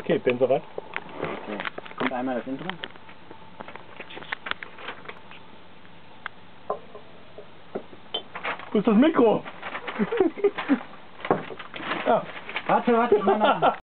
Okay, bin soweit. Okay. Kommt einmal das Intro. Wo ist das Mikro? Ja. Warte, nein.